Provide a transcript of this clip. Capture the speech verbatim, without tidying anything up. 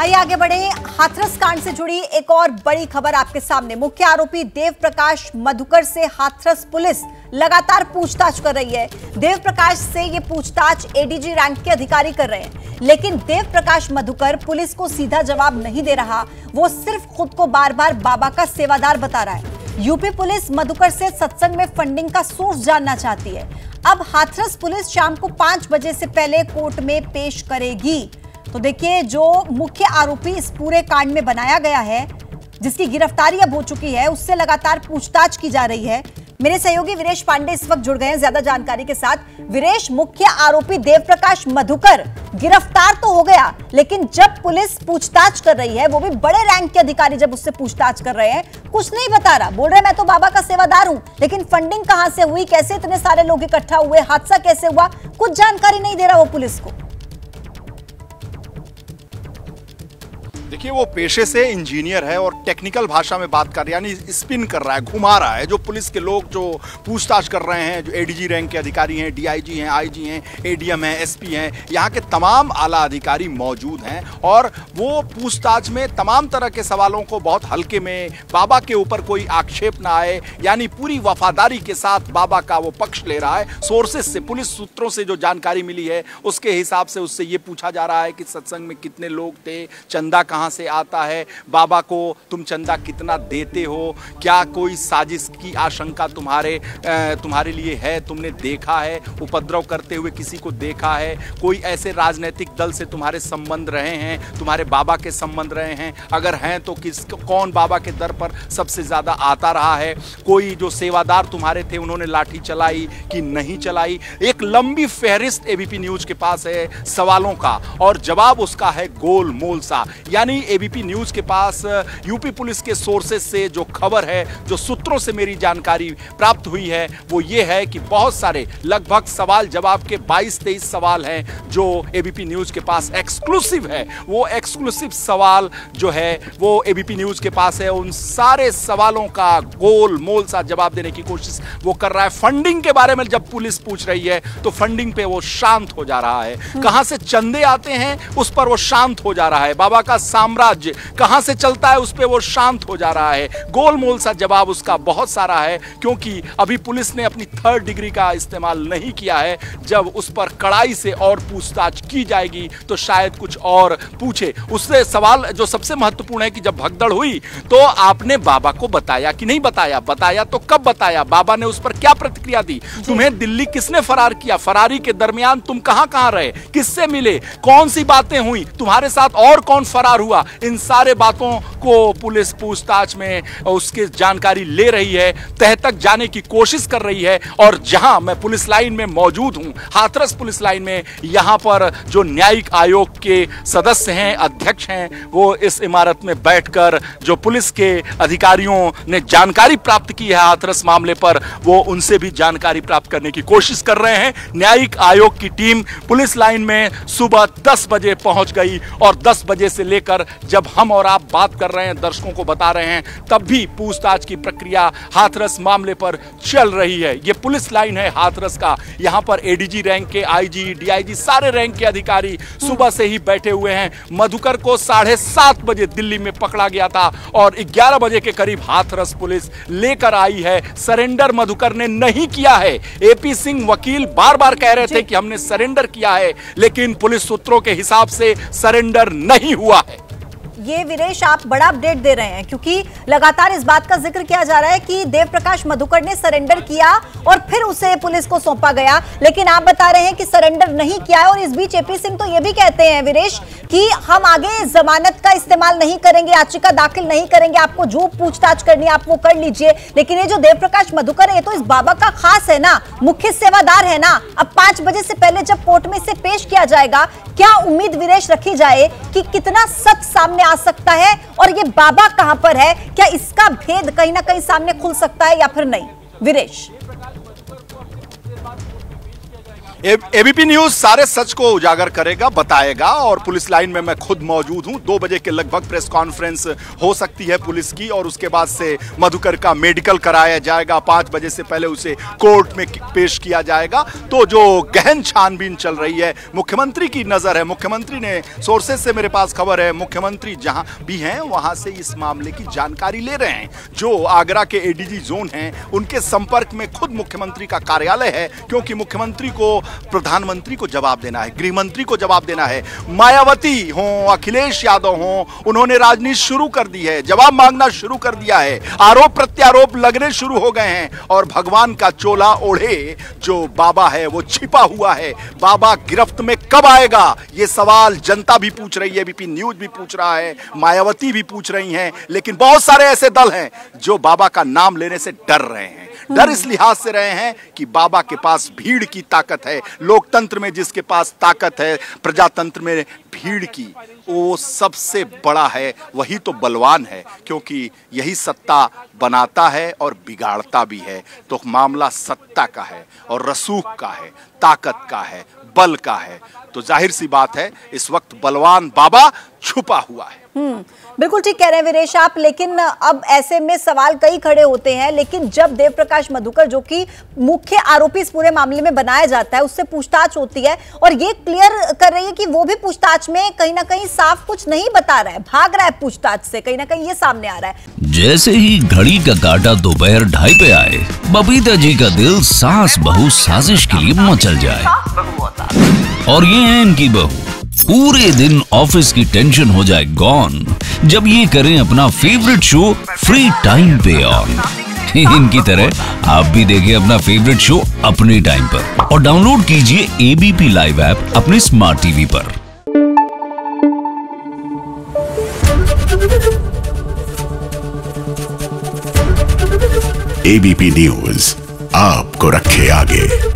आइए आगे बढ़े। हाथरस कांड से जुड़ी एक और बड़ी खबर आपके सामने। मुख्य आरोपी देव प्रकाश मधुकर से हाथरस पुलिस लगातार पूछताछ कर रही है। देव प्रकाश से ये पूछताछ एडीजी रैंक के अधिकारी कर रहे हैं, लेकिन देव प्रकाश मधुकर पुलिस को सीधा जवाब नहीं दे रहा। वो सिर्फ खुद को बार बार बाबा का सेवादार बता रहा है। यूपी पुलिस मधुकर से सत्संग में फंडिंग का सोर्स जानना चाहती है। अब हाथरस पुलिस शाम को पांच बजे से पहले कोर्ट में पेश करेगी। तो देखिए, जो मुख्य आरोपी इस पूरे कांड में बनाया गया है, जिसकी गिरफ्तारी अब हो चुकी है, उससे लगातार पूछताछ की जा रही है। मेरे सहयोगी वीरेश पांडे इस वक्त जुड़ गए हैं ज्यादा जानकारी के साथ। वीरेश, मुख्य आरोपी देव प्रकाश मधुकर गिरफ्तार तो हो गया, लेकिन जब पुलिस पूछताछ कर रही है, वो भी बड़े रैंक के अधिकारी जब उससे पूछताछ कर रहे हैं, कुछ नहीं बता रहा। बोल रहे मैं तो बाबा का सेवादार हूं, लेकिन फंडिंग कहां से हुई, कैसे इतने सारे लोग इकट्ठा हुए, हादसा कैसे हुआ, कुछ जानकारी नहीं दे रहा वो पुलिस को। देखिए, वो पेशे से इंजीनियर है और टेक्निकल भाषा में बात कर रहा है, यानी स्पिन कर रहा है, घुमा रहा है। जो पुलिस के लोग जो पूछताछ कर रहे हैं, जो एडीजी रैंक के अधिकारी हैं, डीआईजी हैं, आईजी हैं, एडीएम हैं, एसपी हैं, यहाँ के तमाम आला अधिकारी मौजूद हैं और वो पूछताछ में तमाम तरह के सवालों को बहुत हल्के में, बाबा के ऊपर कोई आक्षेप ना आए, यानी पूरी वफादारी के साथ बाबा का वो पक्ष ले रहा है। सोर्सेस से, पुलिस सूत्रों से जो जानकारी मिली है, उसके हिसाब से उससे ये पूछा जा रहा है कि सत्संग में कितने लोग थे, चंदा कहाँ से आता है, बाबा को तुम चंदा कितना देते हो, क्या कोई साजिश की आशंका तुम्हारे तुम्हारे लिए है, तुमने देखा है, उपद्रव करते हुए किसी को देखा है, कोई ऐसे राजनीतिक दल से तुम्हारे संबंध रहे हैं, तुम्हारे बाबा के संबंध रहे हैं, अगर हैं तो किस कौन बाबा के दर पर सबसे ज्यादा आता रहा है, कोई जो सेवादार तुम्हारे थे उन्होंने लाठी चलाई कि नहीं चलाई। एक लंबी फहरिस्त एबीपी न्यूज के पास है सवालों का, और जवाब उसका है गोलमोल सा। यानी एबीपी न्यूज के पास यूपी पुलिस के सोर्सेस से जो खबर है, जो सूत्रों से मेरी जानकारी प्राप्त हुई है, वो ये है कि बहुत सारे, लगभग सवाल जवाब के बाईस तेईस सवाल हैं जो एबीपी न्यूज के पास एक्सक्लूसिव है। वो एक्सक्लूसिव सवाल जो है वो एबीपी न्यूज के पास है। उन सारे सवालों का गोल मोल सा जवाब देने की कोशिश वो कर रहा है। फंडिंग के बारे में जब पुलिस पूछ रही है तो फंडिंग पे वो शांत हो जा रहा है। कहां से चंदे आते हैं उस पर वो शांत हो जा रहा है। बाबा का साम्राज्य कहां से चलता है उस पे वो शांत हो जा रहा है। गोलमोल सा जवाब उसका बहुत सारा है, क्योंकि अभी पुलिस ने अपनी थर्ड डिग्री का इस्तेमाल नहीं किया है। जब उस पर कड़ाई से और पूछताछ की जाएगी तो शायद कुछ और पूछे। उससे सवाल जो सबसे महत्वपूर्ण है कि जब भगदड़ हुई तो आपने बाबा को बताया कि नहीं बताया, बताया तो कब बताया, बाबा ने उस पर क्या प्रतिक्रिया दी, तुम्हें दिल्ली किसने फरार किया, फरारी के दरमियान तुम कहां कहां रहे, किससे मिले, कौन सी बातें हुई, तुम्हारे साथ और कौन फरार हुआ। इन सारे बातों को पुलिस पूछताछ में उसकी जानकारी ले रही है, तह तक जाने की कोशिश कर रही है। और जहां मैं पुलिस लाइन में मौजूद हूं, हाथरस पुलिस लाइन में, यहां पर जो न्यायिक आयोग के सदस्य हैं, अध्यक्ष हैं, वो इस इमारत में बैठकर जो पुलिस के अधिकारियों ने जानकारी प्राप्त की है हाथरस मामले पर, वो उनसे भी जानकारी प्राप्त करने की कोशिश कर रहे हैं। न्यायिक आयोग की टीम पुलिस लाइन में सुबह दस बजे पहुंच गई और दस बजे से लेकर जब हम और आप बात कर रहे हैं, दर्शकों को बता रहे हैं, तब भी पूछताछ की प्रक्रिया हाथरस मामले पर चल रही है। यह पुलिस लाइन है हाथरस का। यहां पर एडीजी रैंक के आईजी, डीआईजी, सारे रैंक के अधिकारी सुबह से ही बैठे हुए हैं। मधुकर को साढ़े सात बजे दिल्ली में पकड़ा गया था और ग्यारह बजे के करीब हाथरस पुलिस लेकर आई है। सरेंडर मधुकर ने नहीं किया है। एपी सिंह वकील बार बार कह रहे थे कि हमने सरेंडर किया है, लेकिन पुलिस सूत्रों के हिसाब से सरेंडर नहीं हुआ है। ये वीरेश, आप बड़ा अपडेट दे रहे हैं, क्योंकि लगातार इस बात का जिक्र किया जा रहा है कि देव प्रकाश मधुकर ने सरेंडर किया और फिर उसे पुलिस को सौंपा गया, लेकिन आप बता रहे हैं कि सरेंडर नहीं किया है। और इस बीच एपी सिंह तो ये भी कहते हैं वीरेश कि हम आगे जमानत का इस्तेमाल नहीं करेंगे, याचिका दाखिल नहीं करेंगे, आपको जो पूछताछ करनी है आप वो कर लीजिए। लेकिन ये जो देव प्रकाश मधुकर है, ये तो इस बाबा का खास है ना, मुख्य सेवादार है ना। अब पांच बजे से पहले जब कोर्ट में इसे पेश किया जाएगा, क्या उम्मीद वीरेश रखी जाए कि कितना सच सामने आ सकता है और ये बाबा कहां पर है, क्या इसका भेद कहीं ना कहीं सामने खुल सकता है या फिर नहीं वीरेश? एबीपी न्यूज सारे सच को उजागर करेगा, बताएगा। और पुलिस लाइन में मैं खुद मौजूद हूं। दो बजे के लगभग प्रेस कॉन्फ्रेंस हो सकती है पुलिस की, और उसके बाद से मधुकर का मेडिकल कराया जाएगा। पांच बजे से पहले उसे कोर्ट में पेश किया जाएगा। तो जो गहन छानबीन चल रही है, मुख्यमंत्री की नजर है। मुख्यमंत्री ने, सोर्सेज से मेरे पास खबर है, मुख्यमंत्री जहां भी हैं वहां से इस मामले की जानकारी ले रहे हैं। जो आगरा के एडीजी जोन हैं, उनके संपर्क में खुद मुख्यमंत्री का कार्यालय है, क्योंकि मुख्यमंत्री को प्रधानमंत्री को जवाब देना है, गृह मंत्री को जवाब देना है। मायावती हो, अखिलेश यादव हो, उन्होंने राजनीति शुरू कर दी है, जवाब मांगना शुरू कर दिया है, आरोप प्रत्यारोप लगने शुरू हो गए हैं। और भगवान का चोला ओढ़े जो बाबा है वो छिपा हुआ है। बाबा गिरफ्त में कब आएगा, ये सवाल जनता भी पूछ रही है, बीपी न्यूज भी पूछ रहा है, मायावती भी पूछ रही हैं। लेकिन बहुत सारे ऐसे दल हैं जो बाबा का नाम लेने से डर रहे हैं। डर इस लिहाज से रहे हैं कि बाबा के पास भीड़ की ताकत है। लोकतंत्र में जिसके पास ताकत है, प्रजातंत्र में भीड़ की, वो सबसे बड़ा है, वही तो बलवान है। क्योंकि यही सत्ता बनाता है और बिगाड़ता भी है। तो मामला सत्ता का है और रसूख का है, ताकत का है, बल का है। तो जाहिर सी बात है इस वक्त बलवान बाबा छुपा हुआ है। हम्म, बिल्कुल ठीक कह रहे हैं वीरेश आप। लेकिन अब ऐसे में सवाल कई खड़े होते हैं। लेकिन जब देव प्रकाश मधुकर, जो कि मुख्य आरोपी इस पूरे मामले में बनाया जाता है, उससे पूछताछ होती है और ये क्लियर कर रही है कि वो भी पूछताछ में कहीं ना कहीं साफ कुछ नहीं बता रहा है, भाग रहा है पूछताछ से, कहीं ना कहीं ये सामने आ रहा है। जैसे ही घड़ी का काटा दोपहर ढाई पे आए, बबीता जी का दिल सास बहू साजिश के लिए मचल जाए। और ये है इनकी बहू, पूरे दिन ऑफिस की टेंशन हो जाए गॉन जब ये करें अपना फेवरेट शो फ्री टाइम पे ऑन। इनकी तरह आप भी देखें अपना फेवरेट शो अपने टाइम पर और डाउनलोड कीजिए एबीपी लाइव ऐप अपने स्मार्ट टीवी पर। एबीपी न्यूज आपको रखे आगे।